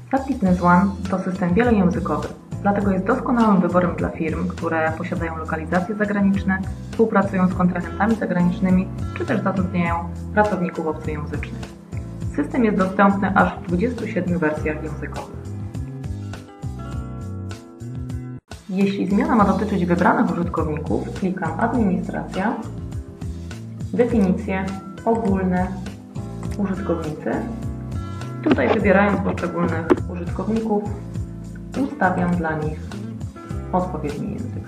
SAP Business One to system wielojęzykowy, dlatego jest doskonałym wyborem dla firm, które posiadają lokalizacje zagraniczne, współpracują z kontrahentami zagranicznymi, czy też zatrudniają pracowników obcojęzycznych. System jest dostępny aż w 27 wersjach językowych. Jeśli zmiana ma dotyczyć wybranych użytkowników, klikam Administracja, Definicje, Ogólne, Użytkownicy. Tutaj wybierając poszczególnych użytkowników, ustawiam dla nich odpowiedni język.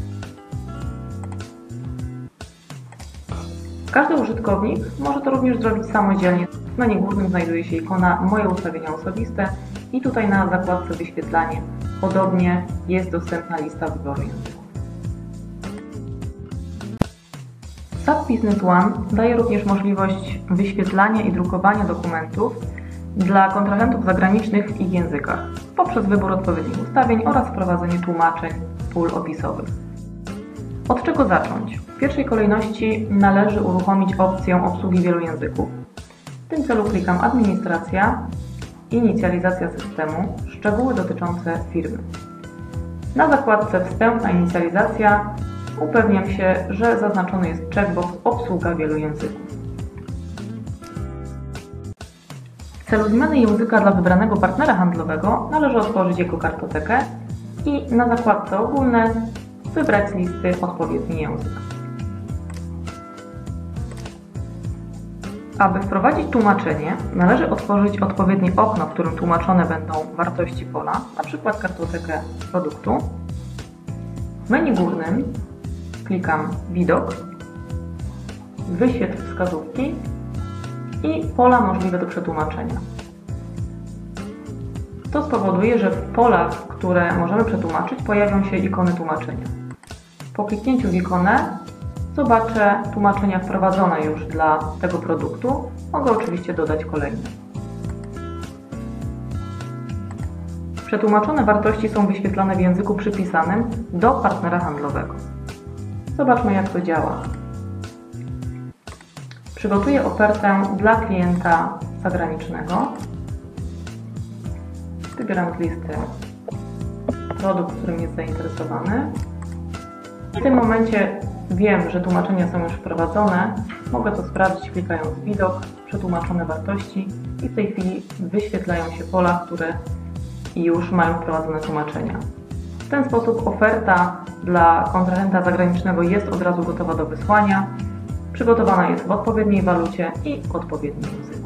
Każdy użytkownik może to również zrobić samodzielnie. W menu głównym znajduje się ikona Moje ustawienia osobiste i tutaj na zakładce Wyświetlanie podobnie jest dostępna lista wyboru języków. SAP Business One daje również możliwość wyświetlania i drukowania dokumentów dla kontrahentów zagranicznych w ich językach poprzez wybór odpowiednich ustawień oraz wprowadzenie tłumaczeń pól opisowych. Od czego zacząć? W pierwszej kolejności należy uruchomić opcję obsługi wielu języków. W tym celu klikam Administracja, Inicjalizacja systemu, Szczegóły dotyczące firmy. Na zakładce Wstępna inicjalizacja upewniam się, że zaznaczony jest checkbox Obsługa wielu języków. W celu zmiany języka dla wybranego partnera handlowego należy otworzyć jego kartotekę i na zakładce Ogólne wybrać z listy odpowiedni język. Aby wprowadzić tłumaczenie, należy otworzyć odpowiednie okno, w którym tłumaczone będą wartości pola, np. kartotekę produktu. W menu górnym klikam Widok, Wyświetl wskazówki i pola możliwe do przetłumaczenia. To spowoduje, że w polach, które możemy przetłumaczyć, pojawią się ikony tłumaczenia. Po kliknięciu w ikonę zobaczę tłumaczenia wprowadzone już dla tego produktu. Mogę oczywiście dodać kolejne. Przetłumaczone wartości są wyświetlane w języku przypisanym do partnera handlowego. Zobaczmy, jak to działa. Przygotuję ofertę dla klienta zagranicznego. Wybieram z listy produkt, którym jest zainteresowany. W tym momencie wiem, że tłumaczenia są już wprowadzone. Mogę to sprawdzić klikając Widok, Przetłumaczone wartości i w tej chwili wyświetlają się pola, które już mają wprowadzone tłumaczenia. W ten sposób oferta dla kontrahenta zagranicznego jest od razu gotowa do wysłania. Przygotowana jest w odpowiedniej walucie i w odpowiednim języku.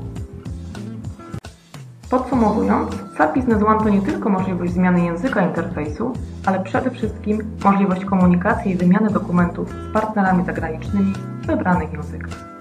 Podsumowując, SAP Business One to nie tylko możliwość zmiany języka interfejsu, ale przede wszystkim możliwość komunikacji i wymiany dokumentów z partnerami zagranicznymi w wybranych językach.